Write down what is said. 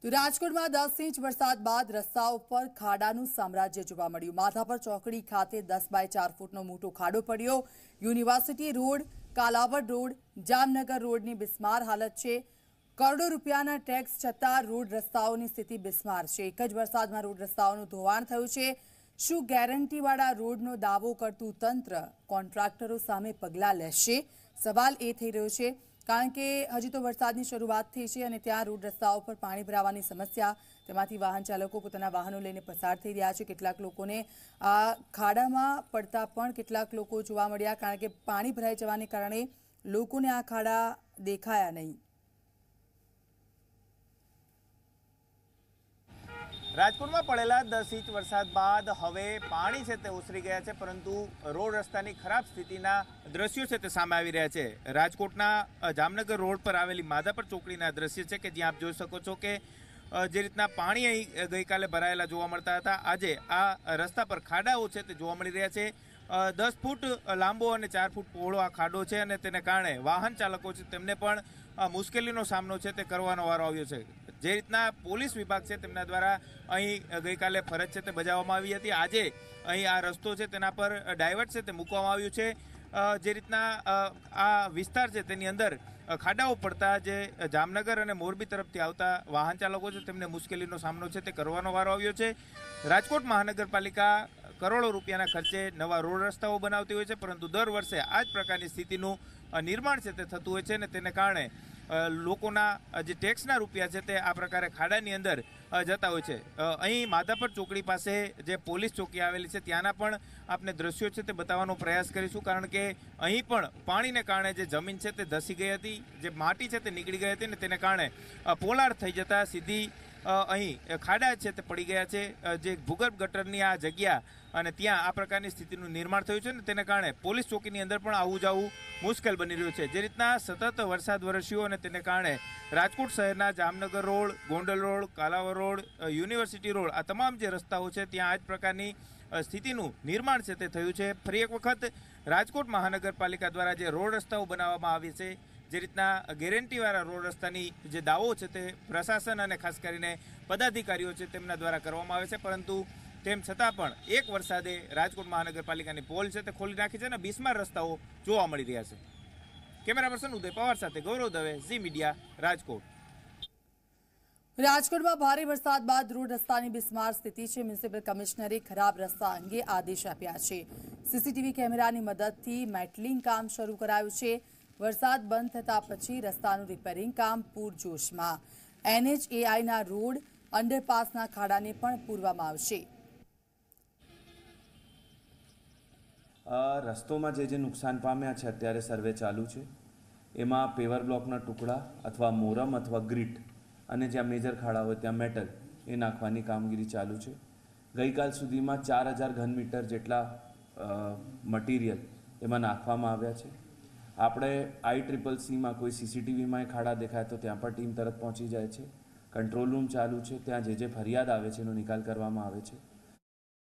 તો રાજકોટમાં 10 ઇંચ વરસાદ બાદ રસ્તાઓ પર ખાડાનું સામ્રાજ્ય જોવા મળ્યું। માધાપર ચોકડી ખાતે 10 બાય 4 ફૂટનો મોટો ખાડો પડ્યો। University road, Kalawad road, Jamnagar રોડની બિસ્માર હાલત છે। કરોડો રૂપિયાના ટેક્સ છતાં રોડ રસ્તાઓની સ્થિતિ બિસ્માર છે। એક જ વરસાદમાં રોડ રસ્તાઓનું ધોવાણ થયું છે। શું ગેરંટીવાળા રોડનો દાવો કરતું તંત્ર કોન્ટ્રાક્ટરો સામે પગલાં લેશે? સવાલ એ થઈ રહ્યો છે, કારણ કે હજી તો વરસાદની શરૂઆત થઈ છે અને ત્યાં રોડ રસ્તાઓ પર પાણી ભરાવાની સમસ્યા, તેમાંથી વાહન ચાલકો પોતાના વાહનો લઈને પસાર થઈ રહ્યા છે। કેટલાક લોકોને આ ખાડામાં પડતા પણ કેટલાક લોકો જોવા મળ્યા, કારણ કે પાણી ભરાઈ જવાને કારણે લોકોને આ ખાડા દેખાયા નહીં। રાજકોટમાં પડેલા 10 ઇંચ વરસાદ બાદ હવે પાણી છે તે ઓસરી ગયા છે, પરંતુ રોડ રસ્તાની ખરાબ સ્થિતિના દ્રશ્યો છે તે સામે આવી રહ્યા છે। રાજકોટના જામનગર રોડ પર આવેલી માધાપર ચોકડીના દ્રશ્ય છે કે જ્યાં આપ જોઈ શકો છો કે જે રીતના પાણી અહીં ગઈકાલે ભરાયેલા જોવા મળતા હતા, આજે આ રસ્તા પર ખાડાઓ છે તે જોવા મળી રહ્યા છે। 10 ફૂટ લાંબો અને 4 ફૂટ પહોળો આ ખાડો છે અને તેને કારણે વાહન ચાલકો છે તેમને પણ મુશ્કેલીનો સામનો છે તે કરવાનો વારો આવ્યો છે। જે રીતના પોલીસ વિભાગ છે તેમના દ્વારા અહીં ગઈકાલે ફરજ છે તે બજાવવામાં આવી હતી, આજે અહીં આ રસ્તો છે તેના પર ડાયવર્ટ છે તે મૂકવામાં આવ્યું છે। જે રીતના આ વિસ્તાર છે તેની અંદર ખાડાઓ પડતા જે જામનગર અને મોરબી તરફથી આવતા વાહન ચાલકો છે તેમને મુશ્કેલીનો સામનો છે તે કરવાનો વારો આવ્યો છે। રાજકોટ મહાનગરપાલિકા કરોડો રૂપિયાના ખર્ચે નવા રોડ રસ્તાઓ બનાવતી હોય છે, પરંતુ દર વર્ષે આ જ પ્રકારની સ્થિતિનું નિર્માણ છે તે થતું હોય છે અને તેને કારણે લોકોના જે ટેક્સના રૂપિયા છે તે આ પ્રકારે ખાડાની અંદર જતા હોય છે। અહીં માધાપર ચોકડી પાસે જે પોલીસ ચોકી આવેલી છે ત્યાંના પણ આપણે દ્રશ્યો છે તે બતાવવાનો પ્રયાસ કરીશું, કારણ કે અહીં પણ પાણીને કારણે જે જમીન છે તે ધસી ગઈ હતી, જે માટી છે તે નીકળી ગઈ હતી ને તેને કારણે પોલાળ થઈ જતા સીધી અહીં ખાડા છે તે પડી ગયા છે। જે ભૂગર્ભ ગટરની આ જગ્યા અને ત્યાં આ પ્રકારની સ્થિતિનું નિર્માણ થયું છે ને તેને કારણે પોલીસ ચોકીની અંદર પણ આવવું જવું મુશ્કેલ બની રહ્યું છે। જે રીતના સતત વરસાદ વરસ્યો અને તેને કારણે રાજકોટ શહેરના Jamnagar road, Gondal road, Kalawad road, university road આ તમામ જે રસ્તાઓ છે ત્યાં આ જ પ્રકારની સ્થિતિનું નિર્માણ છે તે થયું છે। ફરી એક વખત રાજકોટ મહાનગરપાલિકા દ્વારા જે રોડ રસ્તાઓ બનાવવામાં આવે છે, જે રીતના ગેરંટીવાળા રોડ રસ્તાની જે દાવો છે તે પ્રશાસન અને ખાસ કરીને પદાધિકારીઓ છે તેમના દ્વારા કરવામાં આવે છે, પરંતુ તેમ છતાં પણ એક વરસાદે રાજકોટ મહાનગરપાલિકાની પોલ છે તે ખોલી નાખી છે અને બિસ્માર રસ્તાઓ જોવા મળી રહ્યા છે। કેમેરા પર્સન ઉદય પવાર સાથે ગૌરવ દવે, ઝી મીડિયા, રાજકોટ। રાજકોટમાં ભારે વરસાદ બાદ રોડ રસ્તાની બિસ્માર સ્થિતિ છે। મ્યુનિસિપલ કમિશનરે ખરાબ રસ્તા અંગે આદેશ આપ્યા છે। સીસીટીવી કેમેરાની મદદથી મેટલિંગ કામ શરૂ કરાયું છે। વરસાદ બંધ થતા પછી રસ્તાનું રિપેરિંગ કામ પૂરજોશમાં। NHAIના રોડ, અંડરપાસના ખાડાને પણ પૂરવામાં આવશે। રસ્તોમાં જે નુકસાન પામ્યા છે અત્યારે સર્વે ચાલુ છે, એમાં પેવર બ્લોકના ટુકડા અથવા મોરમ અથવા ગ્રીટ અને જ્યાં મેજર ખાડા હોય ત્યાં મેટલ એ નાખવાની કામગીરી ચાલુ છે। ગઈકાલ સુધીમાં 4000 ઘન મીટર જેટલા મટીરિયલ એમાં નાખવામાં આવ્યા છે। આપણે ICCCમાં કોઈ CCTVમાં ખાડા દેખાય તો ત્યાં પણ ટીમ તરત પહોંચી જાય છે। કંટ્રોલ રૂમ ચાલુ છે, ત્યાં જે ફરિયાદ આવે છે એનો નિકાલ કરવામાં આવે છે।